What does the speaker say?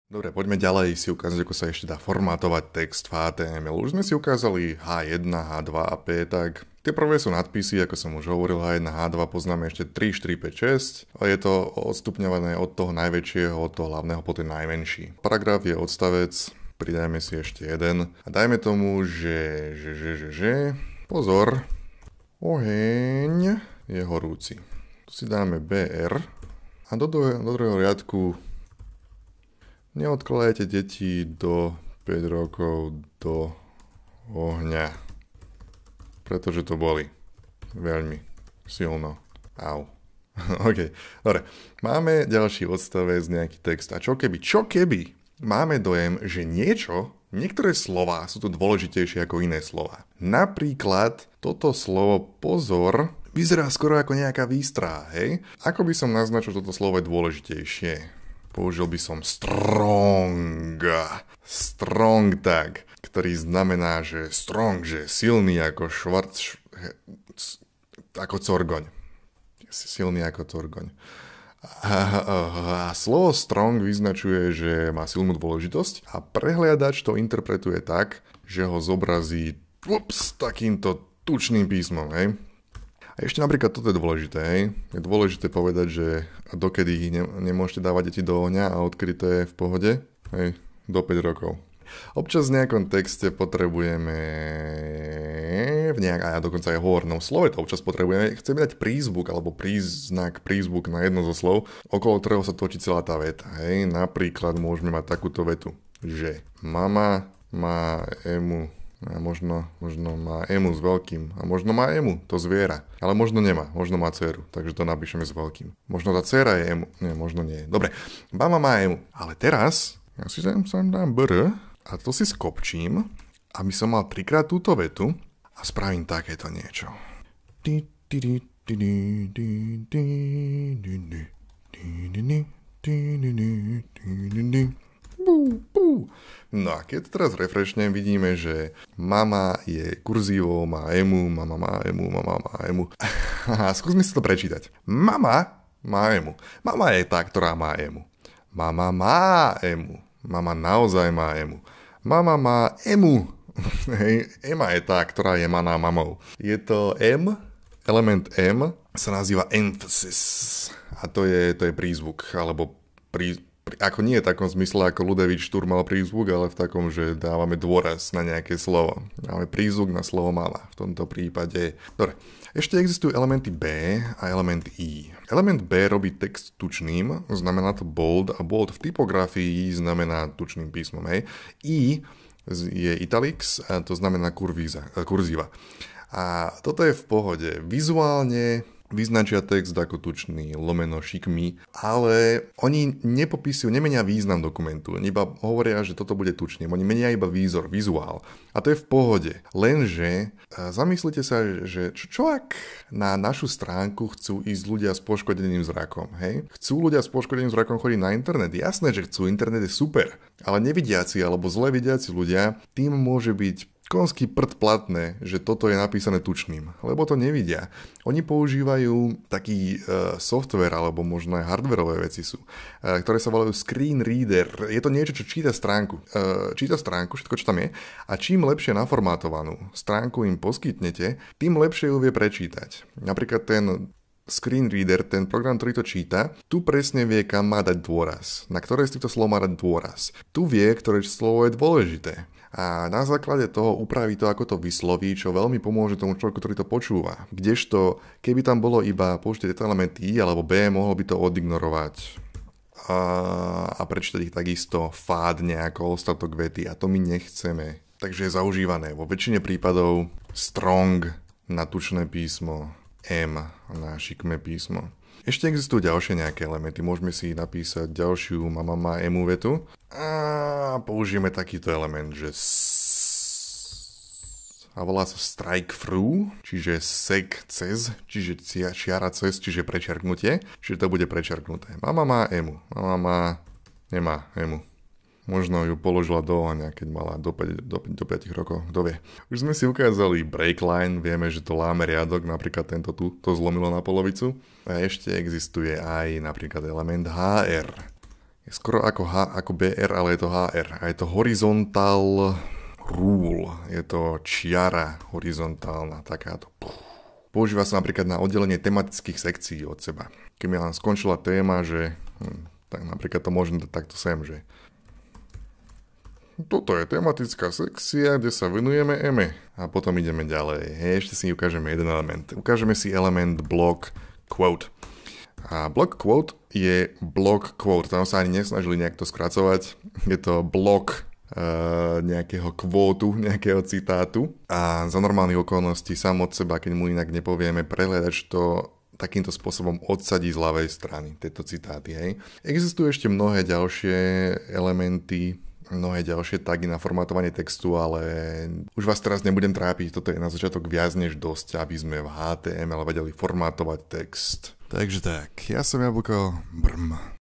Dobre, poďme ďalej si ukázať, ako sa ešte dá formátovať text v HTML. Už sme si ukázali H1, H2 a P, tak tie prvé sú nadpisy, ako som už hovoril, H1, H2 poznáme ešte 3, 4, 5, 6 a je to odstupňované od toho najväčšieho, od toho hlavného po ten najmenší. Paragraf je odstavec, pridajme si ešte jeden a dajme tomu, že pozor, oheň je horúci. Tu si dáme BR a do druhého riadku neodkladajte deti do 5 rokov do ohňa, pretože to boli veľmi silno. Au. OK, dobre. Máme ďalší odstavec, nejaký text. A čo keby máme dojem, že niektoré slová sú tu dôležitejšie ako iné slová. Napríklad toto slovo pozor vyzerá skoro ako nejaká výstraha, hej? Ako by som naznačil, že toto slovo je dôležitejšie? Použil by som strong tag, ktorý znamená, že strong, že silný ako ako corgoň. Silný ako corgoň. A slovo strong vyznačuje, že má silnú dôležitosť a prehliadač to interpretuje tak, že ho zobrazí takýmto tučným písmom, hej? A ešte napríklad toto je dôležité, hej? Je dôležité povedať, že dokedy nemôžete dávať deti do ohňa a odkedy to je v pohode, hej? Do 5 rokov. Občas v nejakom texte potrebujeme a dokonca aj v hovornom slove to občas potrebujeme, chceme dať prízvuk alebo prízvuk na jedno zo slov, okolo ktorého sa točí celá tá veta, hej? Napríklad môžeme mať takúto vetu, že mama má emu. A možno má emu s veľkým. A možno má emu, to zviera. Ale možno nemá, možno má dceru. Takže to napíšeme s veľkým. Možno tá dcera je emu. Nie, možno nie. Dobre, mama má emu. Ale teraz, ja si sem dám br a to si skopčím, aby som mal trikrát túto vetu a spravím takéto niečo. No a keď teraz refreshnem, vidíme, že mama je kurzívou, má emu, mama má emu. Skúsme si to prečítať. Mama má emu. Mama je tá, ktorá má emu. Mama má emu. Mama naozaj má emu. Mama má emu. Hej, Ema je tá, ktorá je maná mamou. Je to M, element M sa nazýva emphasis. A to je prízvuk, alebo ako nie v takom zmysle, ako Ludovič Štúr mal prízvuk, ale v takom, že dávame dôraz na nejaké slovo. Dáme prízvuk na slovo mama. V tomto prípade. Dobre. Ešte existujú elementy B a element I. Element B robí text tučným, znamená to bold a bold v typografii znamená tučným písmom. Hej. I je italics, a to znamená kurzíva. A toto je v pohode. Vizuálne vyznačia text ako tučný, lomeno šikmý, ale oni nemenia význam dokumentu, oni iba hovoria, že toto bude tučný, oni menia iba vizuál. A to je v pohode. Lenže zamyslite sa, že čo ak na našu stránku chcú ísť ľudia s poškodeným zrakom, hej? Chcú ľudia s poškodeným zrakom chodiť na internet? Jasné, že chcú, internet je super, ale nevidiaci alebo zle vidiaci ľudia, tým môže byť konský prd platné, že toto je napísané tučným, lebo to nevidia. Oni používajú taký software, alebo možno aj hardwareové veci sú, ktoré sa volajú screen reader. Je to niečo, čo číta stránku. Číta stránku, všetko, čo tam je. A čím lepšie naformátovanú stránku im poskytnete, tým lepšie ju vie prečítať. Napríklad ten screen reader, ten program, ktorý to číta, tu presne vie, kam má dať dôraz. Na ktoré z týchto slov má dať dôraz. Tu vie, ktoré slovo je dôležité. A na základe toho upraví to, ako to vysloví, čo veľmi pomôže tomu človeku, ktorý to počúva. Kdežto, keby tam bolo iba použite tieto elementy I alebo B, mohol by to odignorovať a prečítať ich takisto fádne ako ostatok vety a to my nechceme. Takže je zaužívané vo väčšine prípadov strong na tučné písmo, M na šikmé písmo. Ešte existujú ďalšie nejaké elementy. Môžeme si napísať ďalšiu mama má emu vetu a použijeme takýto element, že a volá sa strike through, čiže sek cez, čiže čiara cez, čiže prečerknutie, čiže to bude prečerknuté. Mama má emu, nemá emu. Možno ju položila do ohňa, keď mala do 5 rokov, kto vie. Už sme si ukázali breakline, vieme, že to láme riadok, napríklad tento tu, to zlomilo na polovicu. A ešte existuje aj napríklad element HR. Je skoro ako BR, ale je to HR. A je to horizontal rule. Je to čiara horizontálna, takáto. Používa sa napríklad na oddelenie tematických sekcií od seba. Keď mi len skončila téma, že tak napríklad to môžem dať takto sem, že toto je tematická sekcia, kde sa venujeme EME. A potom ideme ďalej. Ešte si ukážeme jeden element. Ukážeme si element block quote. A block quote je block quote. Tam sa ani nesnažili nejak to skracovať. Je to blok nejakého kvótu, nejakého citátu. A za normálnych okolností sám od seba, keď mu inak nepovieme, prehľadač to takýmto spôsobom odsadí z ľavej strany tieto citáty. Hej. Existujú ešte mnohé ďalšie elementy, mnohé ďalšie tagy na formátovanie textu, ale už vás teraz nebudem trápiť, toto je na začiatok viac než dosť, aby sme v HTML vedeli formátovať text. Takže tak, ja som Jablko, brm.